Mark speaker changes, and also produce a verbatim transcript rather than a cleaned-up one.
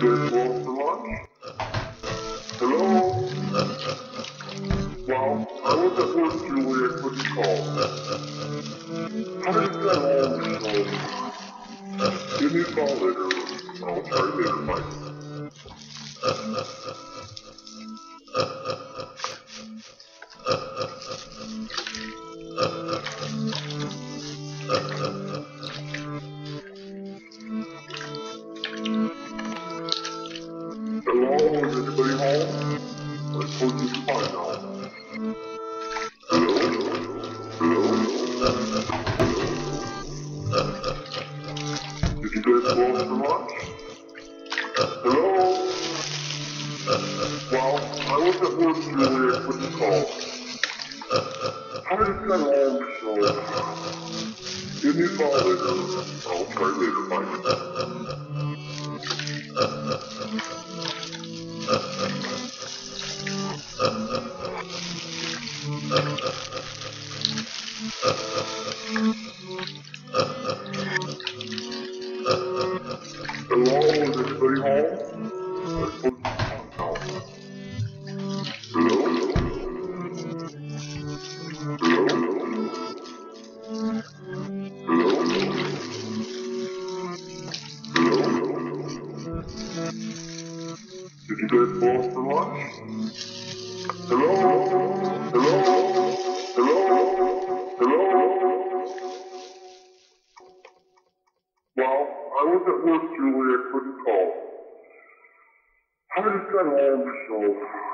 Speaker 1: guys want for lunch? Hello? Well, I was at work, Julie, I couldn't call. How did you get home, so... Give me a call later. I'll try later, bye. Hello, is anybody home? I suppose it's fine now. Hello? Hello? Did you guys go out for lunch? Hello? Well, I was at work, Julie, I couldn't call. How did you get home, so... Give me a call later. I'll try later, bye. Hello, is anybody home? I suppose it's fine now. Hello? Hello? Hello? Hello? Did you guys go out for lunch? Hello? Hello? Hello? Hello? Well, I was at work, Julie, I couldn't call. How did you get home, so...